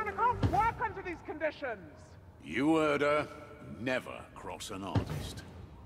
man, I can't work under these conditions! You heard her. Never cross an artist.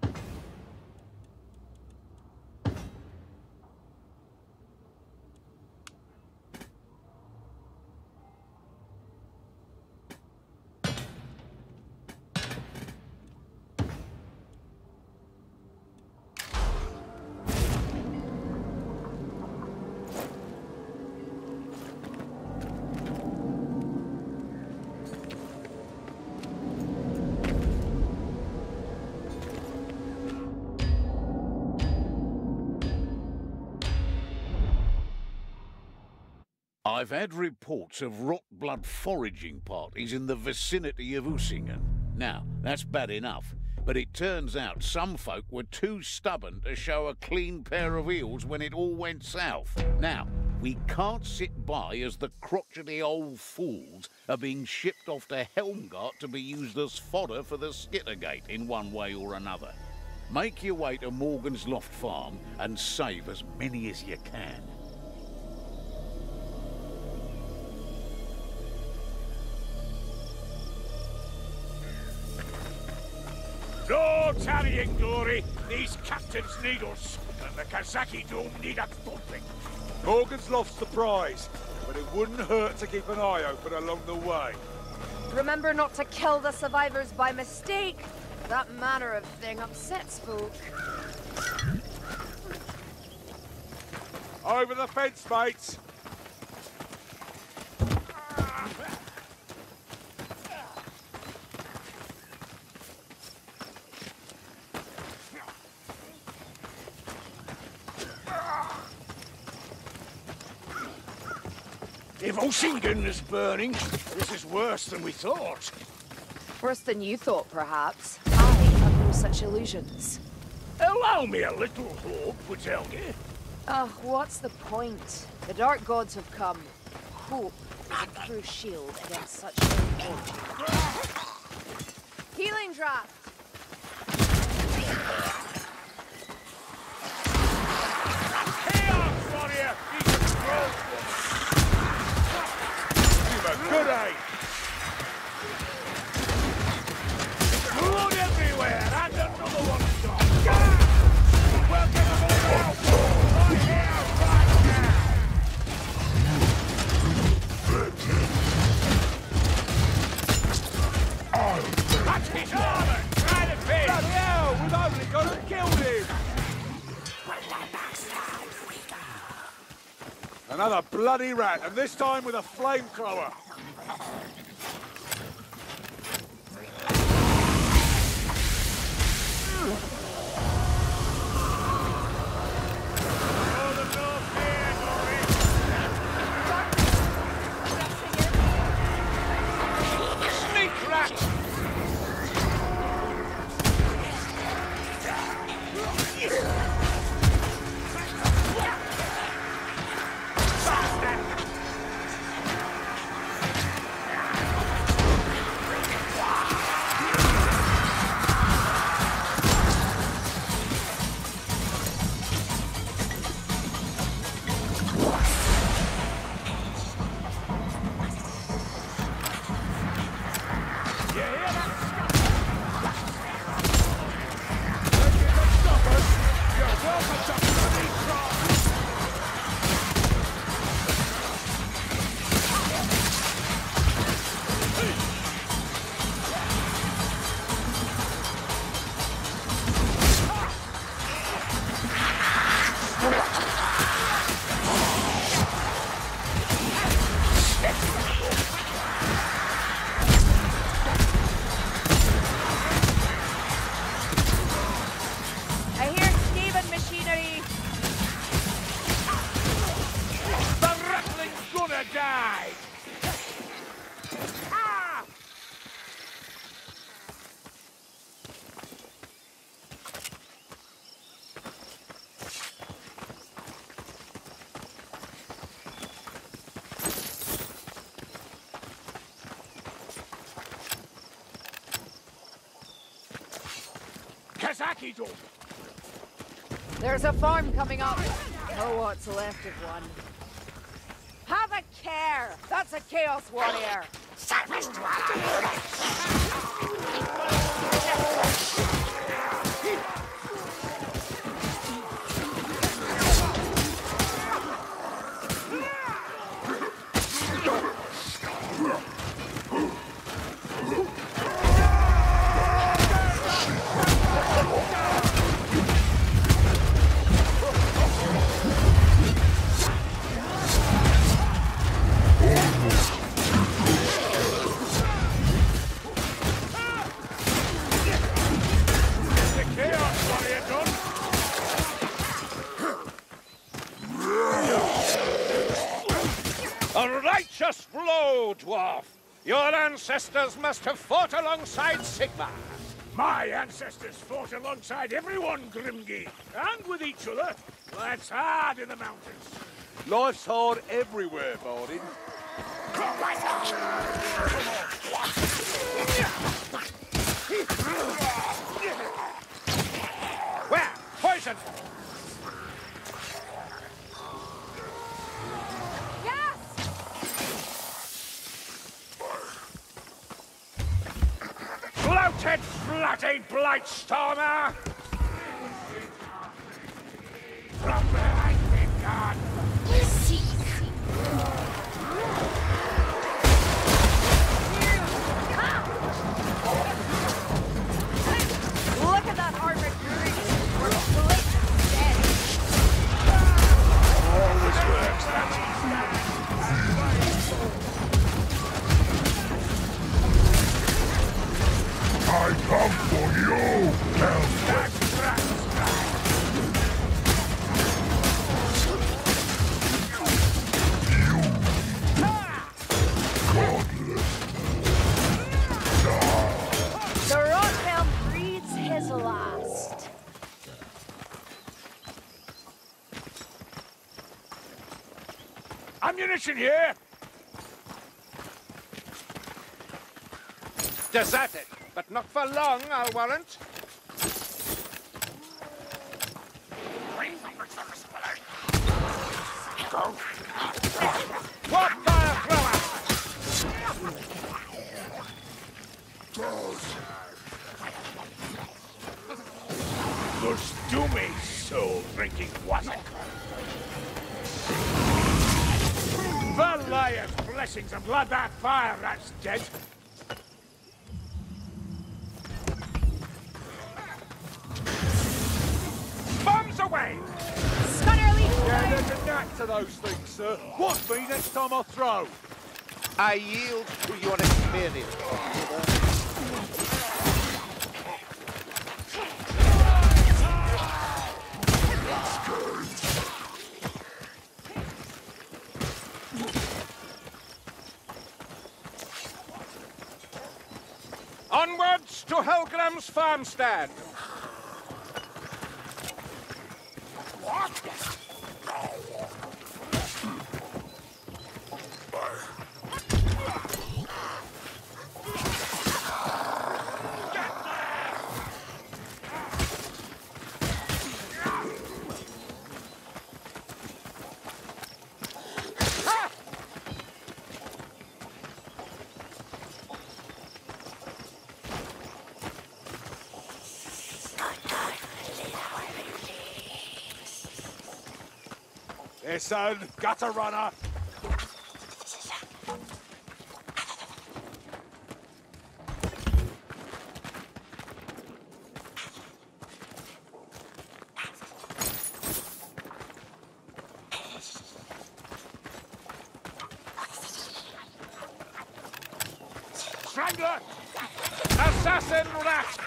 I've had reports of rot-blood foraging parties in the vicinity of Usingen. Now, that's bad enough, but it turns out some folk were too stubborn to show a clean pair of heels when it all went south. Now, we can't sit by as the crotchety old fools are being shipped off to Helmgart to be used as fodder for the Skittergate in one way or another. Make your way to Morgan's Loft Farm and save as many as you can. No tarrying, Glory. These captains need us, and the Kazaki Dome need a thumping. Morgan's Loft's the prize, but it wouldn't hurt to keep an eye open along the way. Remember not to kill the survivors by mistake. That manner of thing upsets folk. Over the fence, mates! If Usingen is burning, this is worse than we thought. Worse than you thought, perhaps. I have no such illusions. Allow me a little hope, Witelge. Ugh, what's the point? The Dark Gods have come. Hope is a true shield against such misfortune. Healing draft! Chaos, warrior! Good aim! Blood everywhere, and another one's gone! We'll get them all out! Right here, right now! That's his armor! Try to finish! Bloody hell! We've only got to kill him! Another bloody rat, and this time with a flamethrower. Sneak rat! Kazaki Dome! There's a farm coming up. Oh, what's left of one. Have a care! That's a Chaos Warrior. A righteous blow, dwarf! Your ancestors must have fought alongside Sigmar. My ancestors fought alongside everyone, Grimgi, and with each other. Life's hard in the mountains. Life's hard everywhere, Bardin. Where? Poison! Yes! Bloated, bloody Blightstormer! From behind me, God! Look at that armored brute. We're split dead. Always works, that I come for you, The Rothelm breeds his last. ammunition here! Deserted, but not for long, I'll warrant. What fire thrower! The Stoomy soul-drinking wassail. Valia's blessings and blood that fire rat's dead. Bombs away! Scunnerly! Yeah, there's a knack to those things, sir. Watch me next time I throw. I yield to your experience. Onwards to Helgram's farmstead. Listen, gutter runner. Strangler! Assassin rat!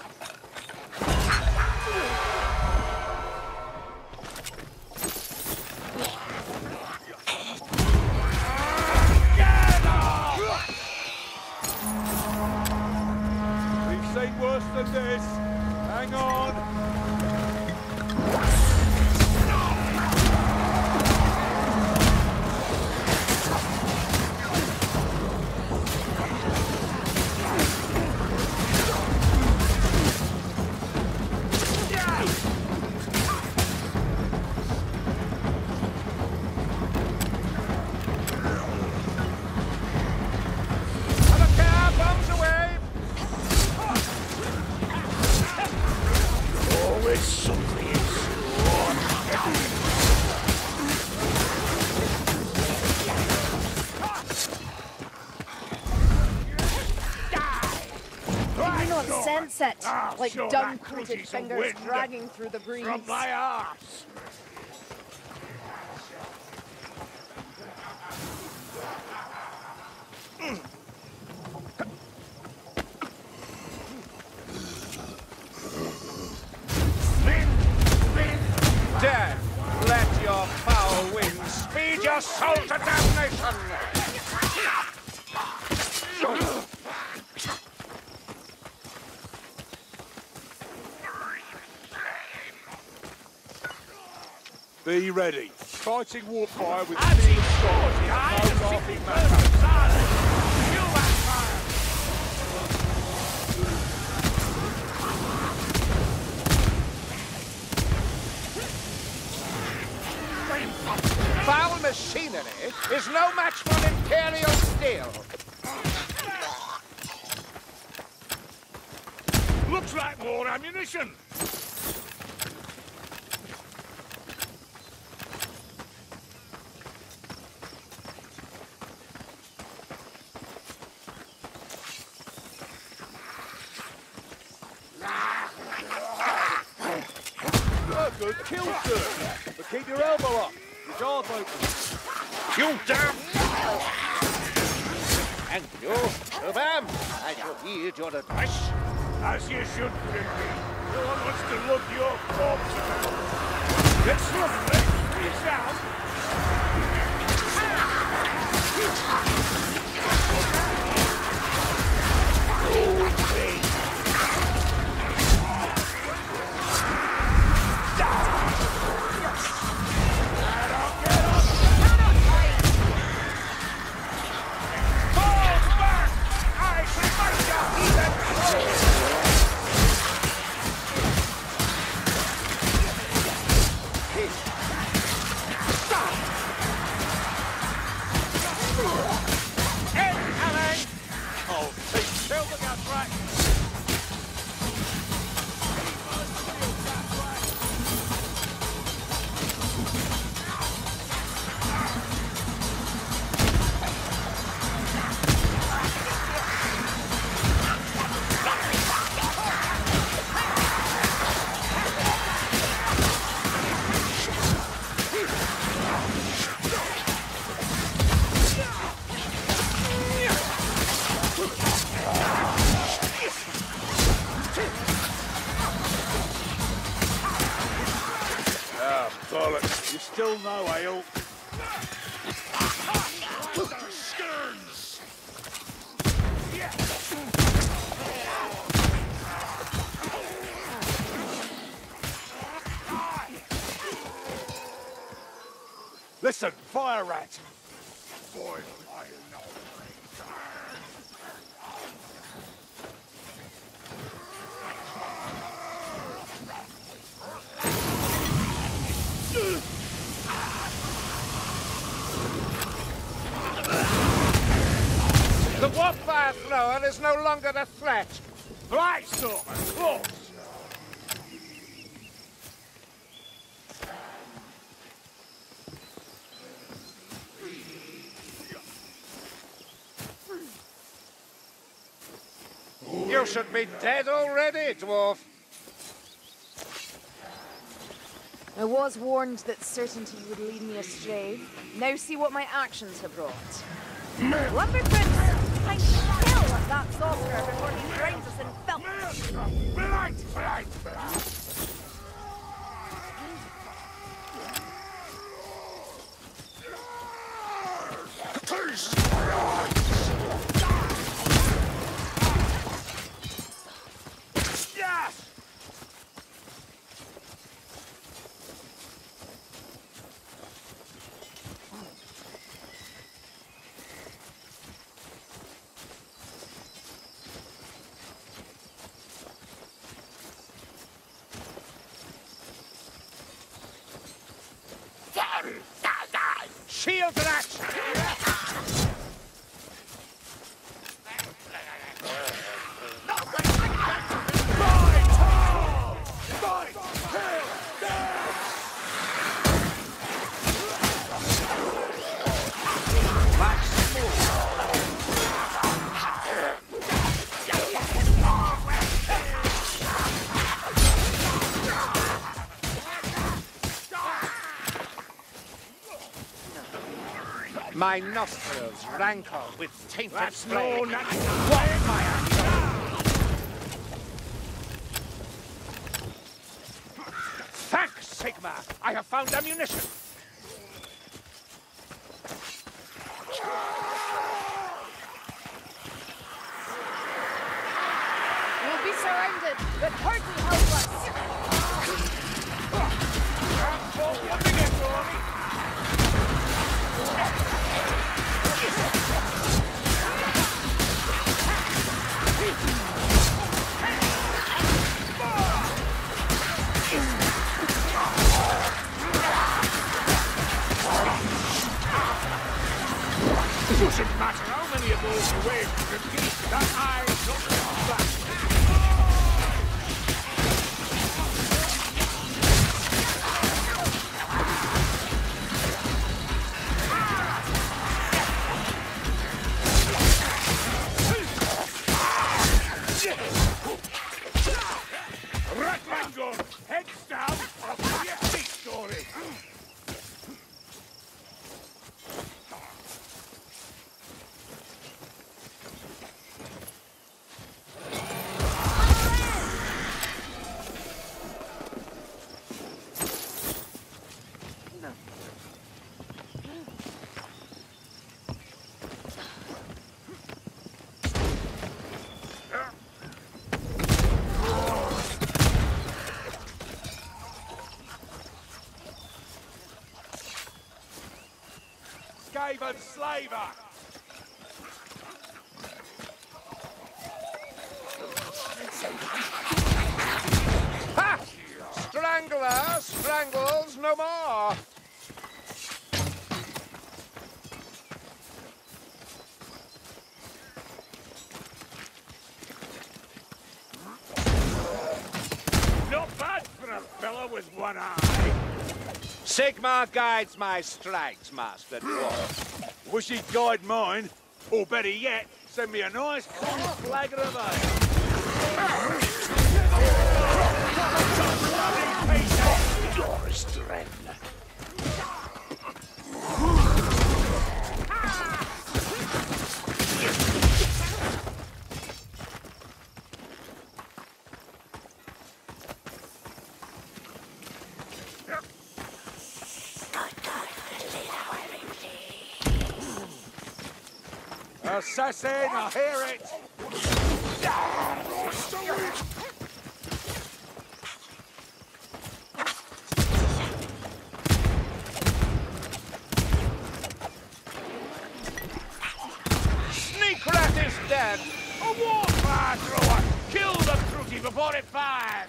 We've seen worse than this. Hang on. sense it, like show that dung-coated cootie some fingers wind dragging through the breeze. from my arse. Death, let your foul winds speed your soul to damnation! Be ready. Fighting warfire with I've steel seen swords swords is behind no the laughing city matter. You vampire! Foul machinery is no match for Imperial steel. Looks like more ammunition. Good kill, sir. But keep your elbow up. Your guard's open. You damn! Thank you. Bam! I shall heed your advice. As you should, Grimby. No one wants to look your corpse around. It's lovely. Peace out. Bollocks. You still no ale. Listen, fire rat. Boy, I know. The warfire thrower is no longer a threat. Right, Stormer, close. You should be dead already, dwarf. I was warned that certainty would lead me astray. Now see what my actions have brought. Lumber Prince! I kill that sorcerer before he drowns us in filth! Right. Yes! Shield that! My nostrils rankle with tainted That's flame. no natural. What my Thanks, Sigma. I have found ammunition. We'll be surrounded, but hardly help us. It doesn't matter how many of those waves you can keep, that eye's not coming back. Rattling gun! Heads down, I'll tell you a sea story. Skaven slaver! Ha! Strangler strangles no more. Not bad for a fella with one eye. Sigma guides my strikes, Master Dwarf. Wish he'd guide mine, or better yet, send me a nice cool flagon of ale. Assassin, I hear it! Sneak rat is dead. A warfire thrower! Kill the fruity before it fires!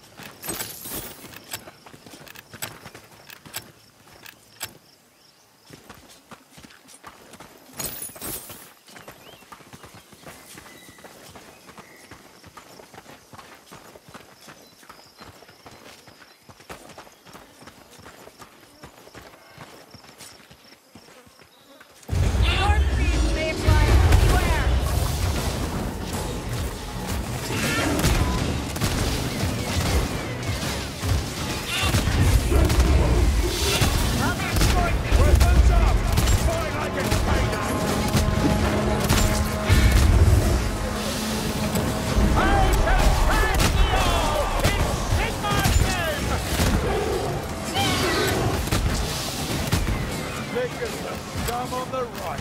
Come on the right.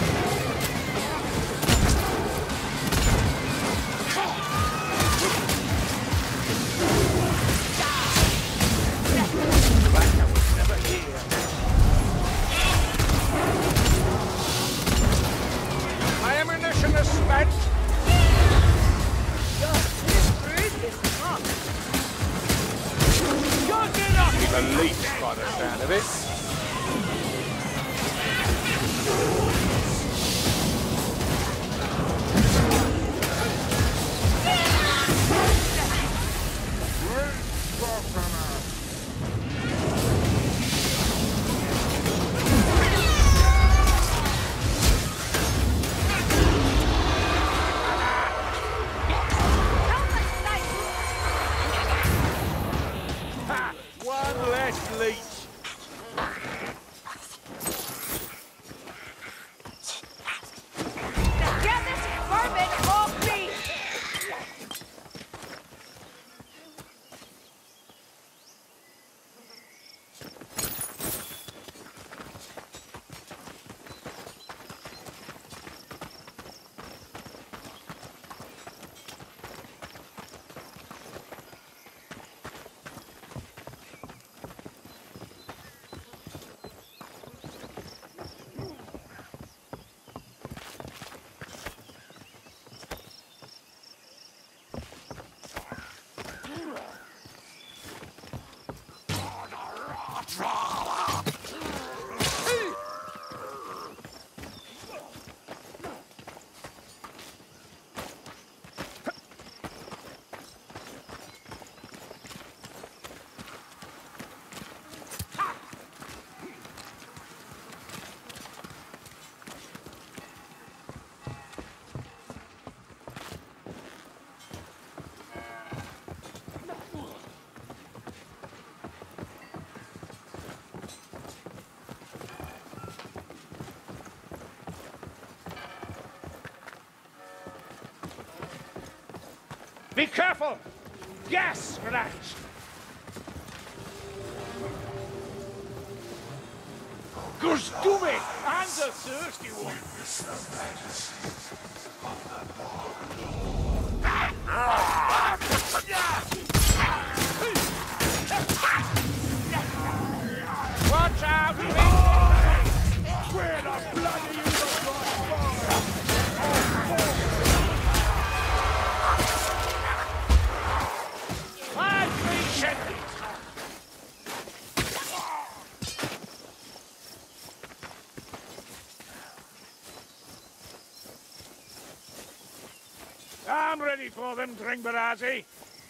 My ammunition is spent. The leech by the sound of it. One less leech. Be careful! Gas scratch! Goes to me! And a thirsty one! Watch out! Where the bloody you look I've reached it! I'm ready for them, Dringbarazzi.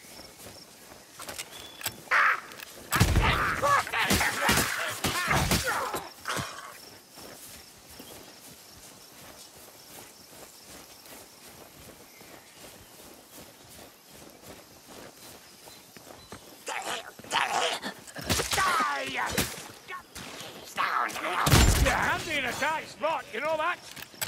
You're handy in a tight spot, you know that?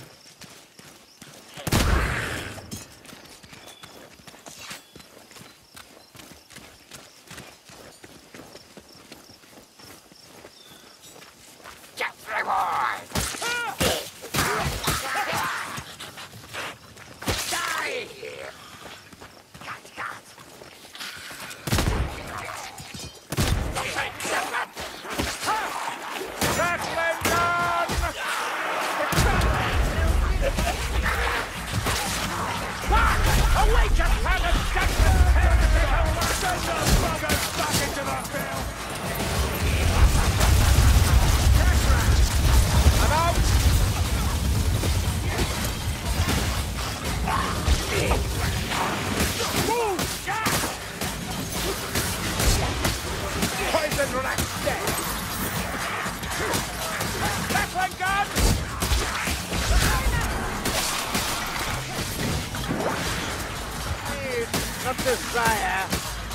Not this fire.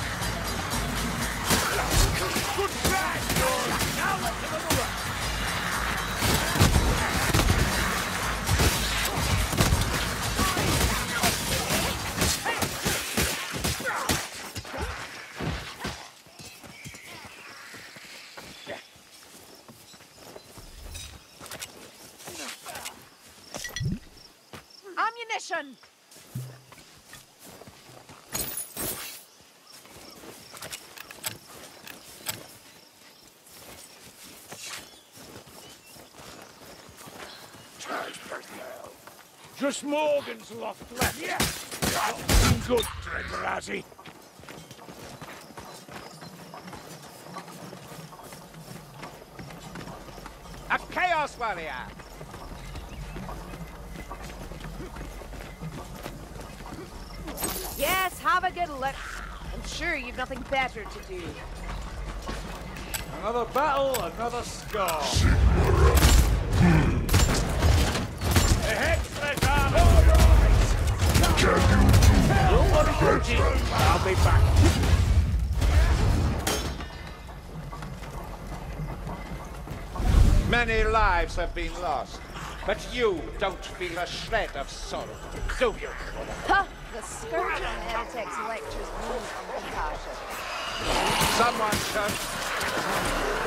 Good try, George. Now let's have another one. Ammunition! Just Morgan's loft left. Yeah. Not good, Dringbarazzi. A Chaos Warrior! Yes, have a good look. I'm sure you've nothing better to do. Another battle, another scar. Ahead, Sledgehammer! Don't worry, Georgie. I'll be back. Many lives have been lost, but you don't feel a shred of sorrow, do you? Ha! The scourge of heretics lectures me on compassion. Someone should.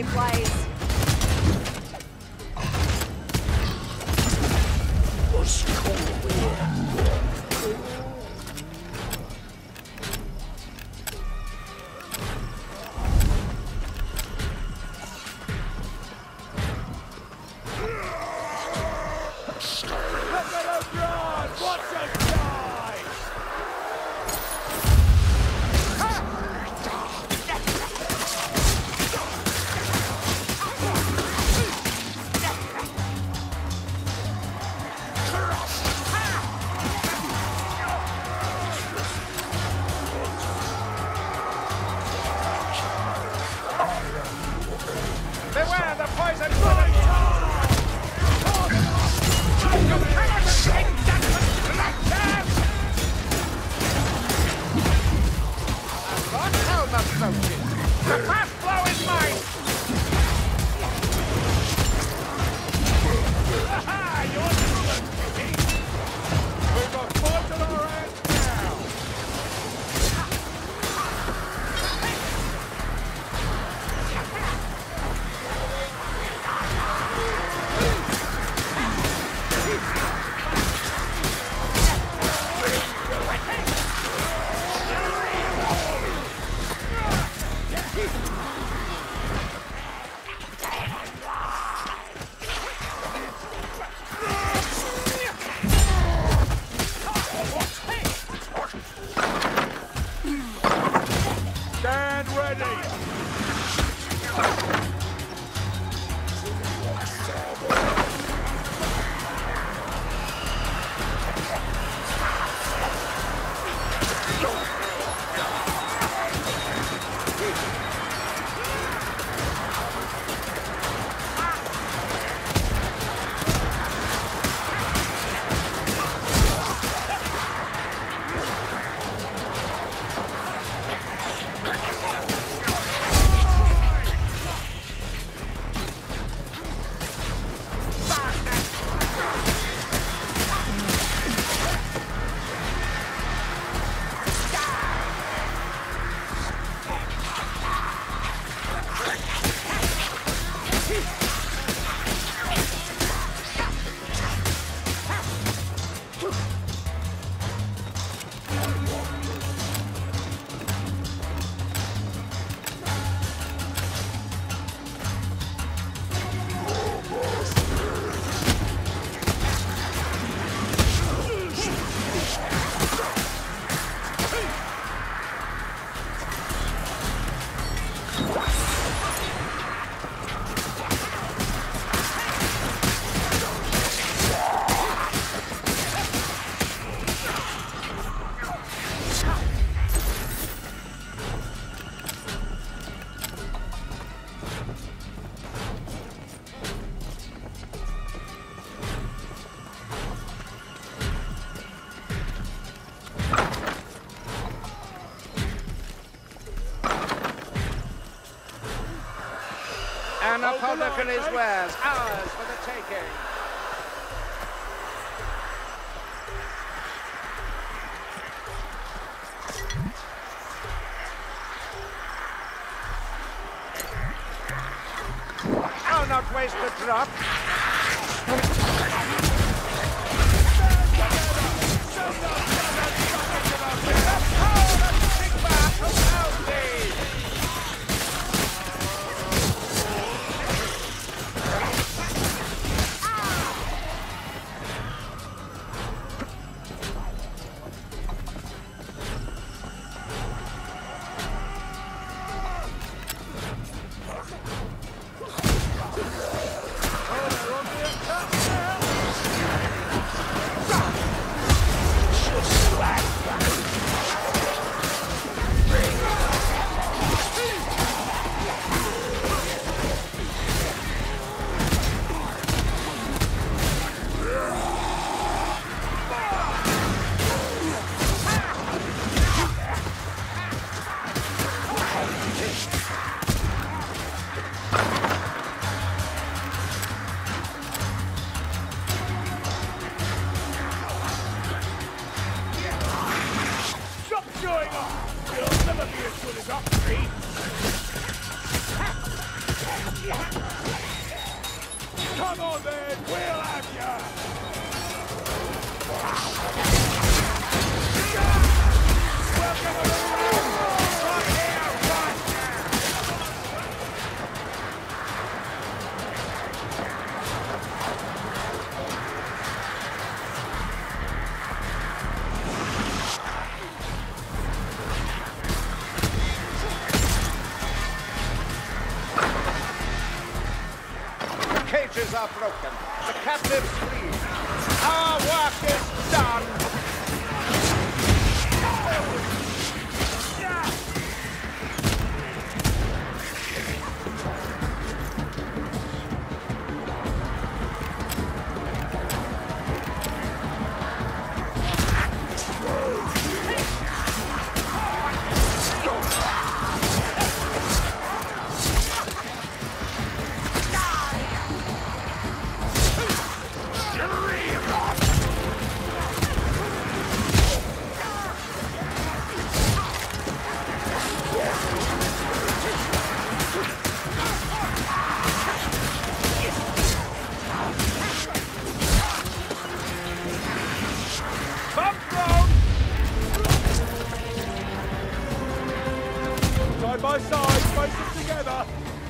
mayflies. Beware the poison bullet! Lord Helm approaches. The fast blow is mine! Aha! You're through it, Kitty! We've got fight on our hands now! Stand ready! And upon the his wares, ours for the taking. I'll not waste a drop. You'll never be as good as us, Pete! Come on then, we'll have ya! Welcome to the round! Right here, right The cages are broken. The captives flee. Our work is done. Side by side, faces together.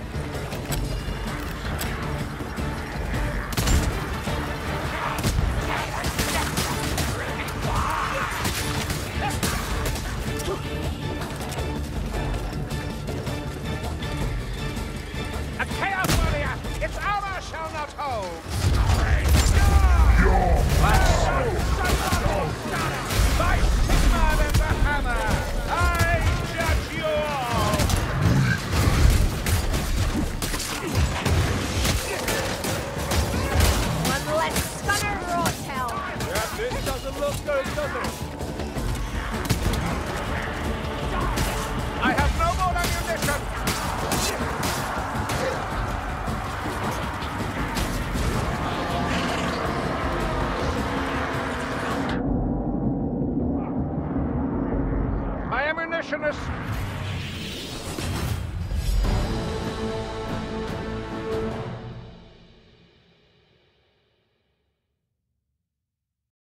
A chaos warrior! Its armor shall not hold! By Sigmar and the hammer, I judge you all! One less stunner Rotel. Yeah, this doesn't look good, does it? I have no more ammunition! My ammunition is